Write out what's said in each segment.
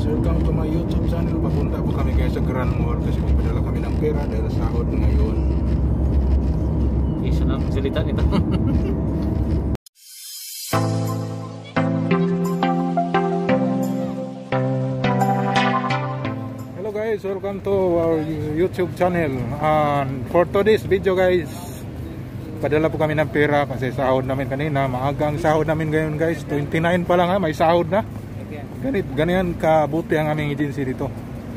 welcome to my YouTube channel. Papunta po kami guys sa Grand Mall kasi magpadala kami ng pera dahil sahod ngayon. Isa na salita nito. Hello guys, welcome to our YouTube channel. And for today's video guys, padala po kami ng pera kasi sahod namin kanina. Maaga ang sahod namin ngayon guys. 29 pa lang ha, may sahod na. Ganyan kabuti ang aming agency dito.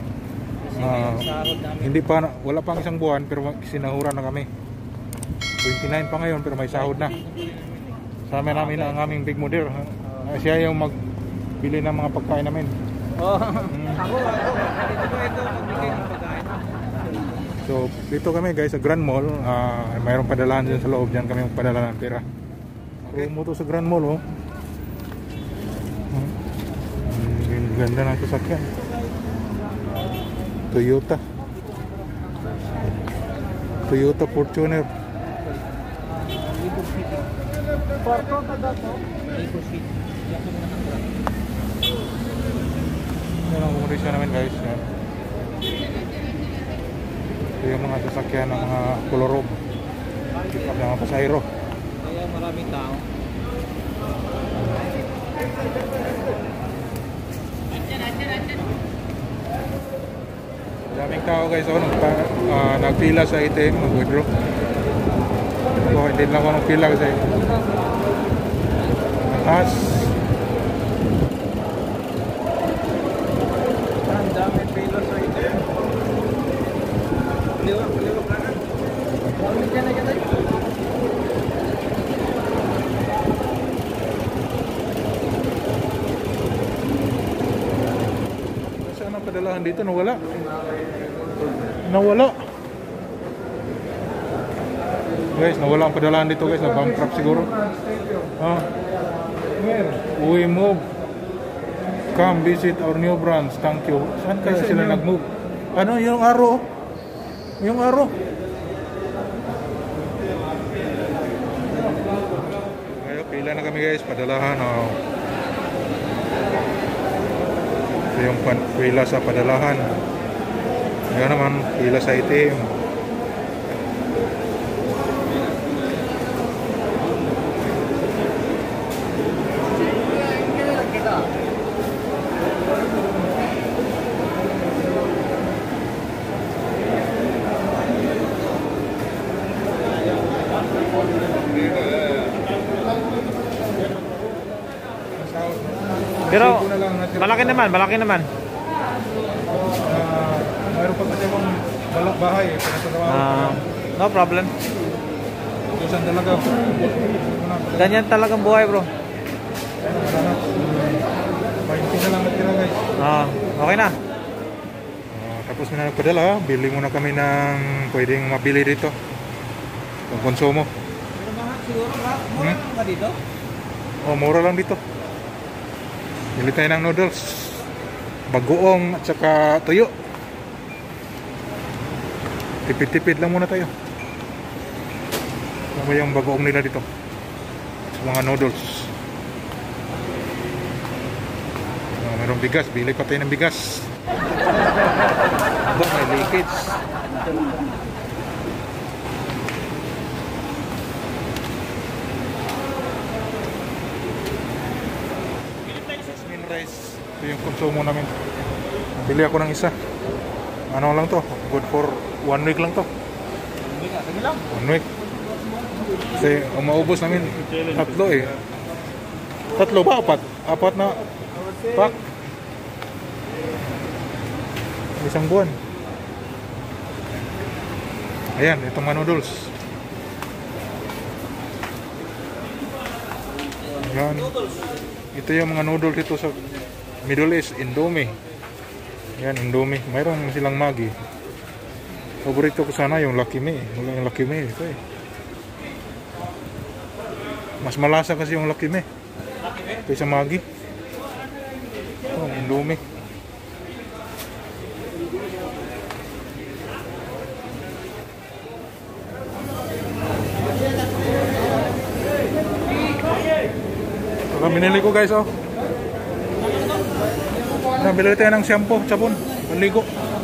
Hindi pa, wala pang isang buwan pero sinahura na kami. 29 pa ngayon pero may sahod na. Sama namin ang aming big model. Siya yung magbili ng mga pagkain namin. Ako ito magbigay ng pagkain. So dito kami guys sa Grand Mall. Mayroong padalahan dyan sa loob. Dyan kami magpadala ng pera. So mo to sa Grand Mall oh. Ganda ng sasakyan. Toyota Fortuner. Yan ang kondisyon namin guys. Yan. Ito yung mga sasakyan ng mga kolorob. Ng mga pasahero. Kaya maraming tao. Daming tao guys, nagpila sa ATM, mag-withdraw. Hindi lang ako nagpila kasi mataas. Ang dami pila sa ATM. Liwak kanan. Dyan na tayo. Saan ang padalahan dito? Nawala guys, nawala ang padalahan dito guys. Na-bankrupt siguro. We move. Come visit our new branch. Thank you. Saan kaya sila nag-move? Ano yung araw? Yung araw kaya pila na kami guys. Padalahan ito yung pila sa padalahan. Ngayon naman, pila sa ATM. Pero malaki naman. Mayroon pa kasi akong bahay No problem. Saan talaga? Ganyan talagang buhay bro. 20 na lang natira guys. Okay na. Tapos na nagpadala, bili muna kami ng pwedeng mabili dito. Pang konsumo. Pero mahal siguro ba? Mura lang ba dito? Mura lang dito. Bili tayo ng noodles, bagoong at saka tuyo. Tipid-tipid lang muna tayo. Ano yung bagoong nila dito? Mga noodles. Mayroong bigas, bili pa tayo ng bigas. May leakage. Rice. Ito yung konsumo namin. Bili ako ng isa. Ano lang to? Good for 1 week lang to. 1 week. Kasi maubos namin 3 eh. 3 ba? 4 na pack. Isang buwan. Ayan, itong mga noodles. Ayan. Ito yung mga noodles dito sa Middle East, Indomie. Yan, Indomie. Mayroon silang Maggi. Paborito ko sana yung Lucky Me. Wala yung Lucky Me ito eh. Mas malasa kasi yung Lucky Me kaysa Maggi. Ito, Indomie. Ito binili ko guys oh. Nabili tayo ng shampoo, sabon, panligo.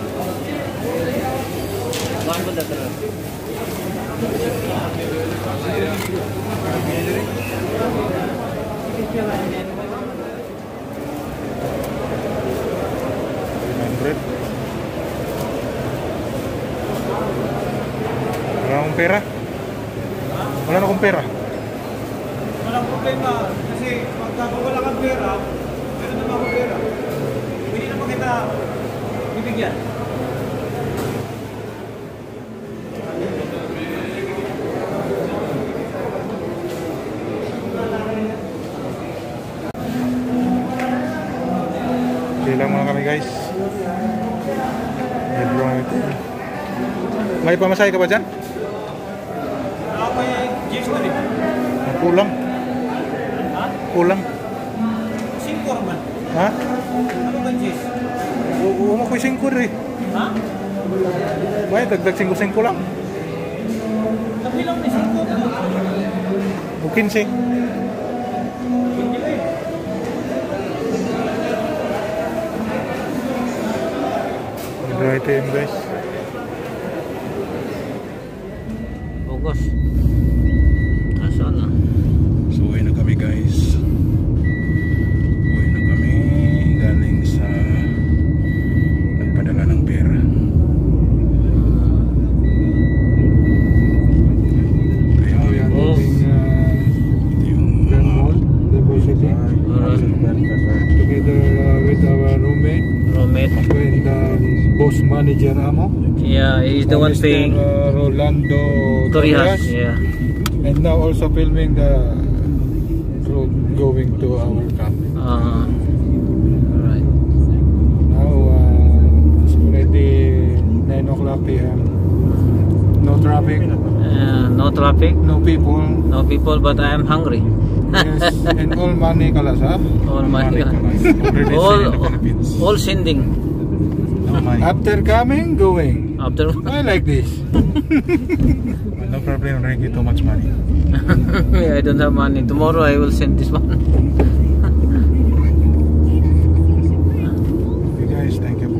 Wala akong pera. Wala na akong pera. Walang problema. Kasi pagka wala kang pera, meron naman akong pera. Hindi naman kita bibigyan. Bilang muna kami guys. May pamasahe ka ba dyan? May jeans ko rin. Kulang. Ha? Kulang. Singkor man. Ha? Ano ba jeans? Uma ko 5 rin. Ha? May dagdag 5 lang. Kabilang may singkor. O 15. Hindi ba eh? Dry time guys. Bogos. Nasaan na? So uwi na kami guys. Uwi na kami galing sa nagpadala ng pera. Oh. Together with our roommate and boss manager Amo. Yeah, he's the one Mr. paying. Rolando Torijas. Torres. Yeah. And now also filming the road going to our camp. Right. Now it's already 9 o'clock p.m. No traffic, No traffic, no people. no people, but I am hungry. Yes, and all money kalas, ha? All my all sending. After coming, going. After I like this. No problem, Ricky, too much money. I don't have money. Tomorrow I will send this one. Okay guys, thank you